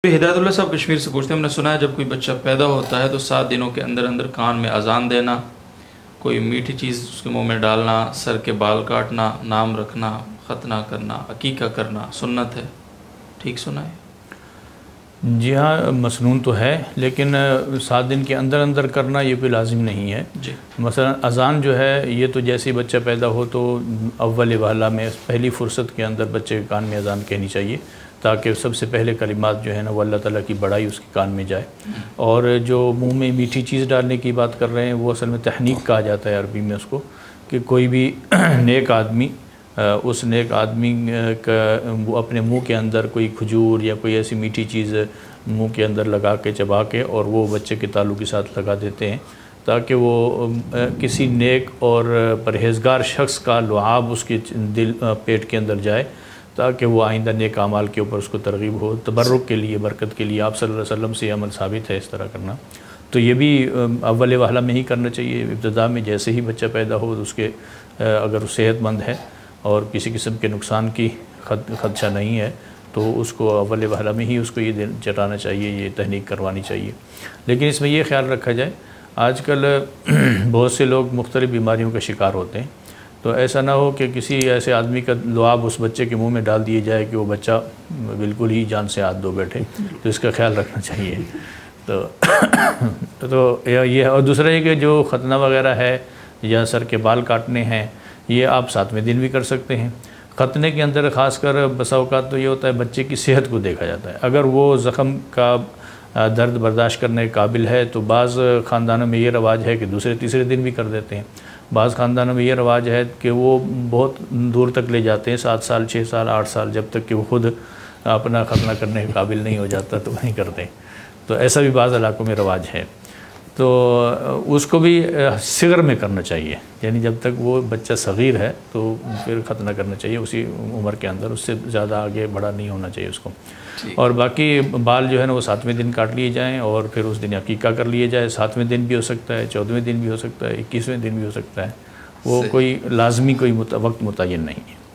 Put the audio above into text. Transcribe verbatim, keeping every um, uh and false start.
ہدایت اللہ صاحب کشمیر سے پوچھتے ہیں، ہم نے سنا ہے جب کوئی بچہ پیدا ہوتا ہے تو سات دنوں کے اندر اندر کان میں اذان دینا، کوئی میٹھی چیز اس کے منہ میں ڈالنا، سر کے بال کاٹنا، نام رکھنا، ختنہ کرنا، عقیقہ کرنا سنت ہے، ٹھیک سنا ہے؟ جی ہاں، مسنون تو ہے، لیکن سات دن کے اندر اندر کرنا یہ کوئی لازم نہیں ہے۔ جی مثلا اذان جو ہے یہ تو جیسے بچہ پیدا ہو تو اول وہلہ میں پہلی فرصت کے اندر بچے کے کان میں اذان کہنی چاہیے، تاکہ سب سے پہلے کلمات جو ہے نا وہ اللہ تعالیٰ کی بڑائی اس کے کان میں جائے۔ اور جو منہ میں میٹھی چیز ڈالنے کی بات کر رہے ہیں وہ اصل میں تحنیک کہا جاتا ہے عربی میں اس کو، کہ کوئی بھی نیک آدمی اس نیک آدمی کا وہ اپنے منہ کے اندر کوئی کھجور یا کوئی ایسی میٹھی چیز منہ کے اندر لگا کے چبا کے اور وہ بچے کے تالو کے ساتھ لگا دیتے ہیں، تاکہ وہ کسی نیک اور پرہیزگار شخص کا لعاب اس کے دل پیٹ کے اندر جائے، تاکہ وہ آئندہ نیک اعمال کے اوپر اس کو ترغیب ہو، تبرک کے لیے، برکت کے لیے۔ آپ صلی اللہ علیہ وسلم سے عمل ثابت ہے اس طرح کرنا، تو یہ بھی اول وہلہ میں ہی کرنا چاہیے۔ ابتدا میں جیسے ہی بچہ پیدا ہو اس کے اگر صحت مند ہے اور کسی قسم کے نقصان کی خدشہ نہیں ہے تو اس کو اول وہلہ میں ہی اس کو یہ چٹانا چاہیے، یہ تحنیک کروانی چاہیے۔ لیکن اس میں یہ خیال رکھا جائے، آج کل بہت سے لوگ مختلف بیماریوں کا شکار ہوتے ہیں، تو ایسا نہ ہو کہ کسی ایسے آدمی کا لعاب اس بچے کے منہ میں ڈال دیے جائے کہ وہ بچہ بالکل ہی جان سے ہاتھ دھو بیٹھے، تو اس کا خیال رکھنا چاہیے۔ تو تو یہ، اور دوسرا یہ کہ جو ختنہ وغیرہ ہے یا سر کے بال کاٹنے ہیں یہ آپ ساتویں دن بھی کر سکتے ہیں۔ ختنے کے اندر خاص کر بسا اوقات تو یہ ہوتا ہے بچے کی صحت کو دیکھا جاتا ہے، اگر وہ زخم کا درد برداشت کرنے کے قابل ہے تو بعض خاندانوں میں یہ رواج ہے کہ دوسرے تیسرے دن بھی کر دیتے ہیں، بعض خاندانوں میں یہ رواج ہے کہ وہ بہت دور تک لے جاتے ہیں، سات سال چھ سال آٹھ سال، جب تک کہ وہ خود اپنا ختنہ کرنے کے قابل نہیں ہو جاتا تو وہیں کرتے ہیں، تو ایسا بھی بعض علاقوں میں رواج ہے۔ تو اس کو بھی صغر میں کرنا چاہیے، یعنی جب تک وہ بچہ صغیر ہے تو پھر ختنہ کرنا چاہیے اسی عمر کے اندر، اس سے زیادہ آگے بڑا نہیں ہونا چاہیے اس کو۔ اور باقی بال جو ہے نا وہ ساتویں دن کاٹ لیے جائیں اور پھر اس دن عقیقہ کر لیے جائے، ساتویں دن بھی ہو سکتا ہے، چودھویں دن بھی ہو سکتا ہے، اکیسویں دن بھی ہو سکتا ہے، وہ کوئی لازمی کوئی وقت متعین نہیں ہے۔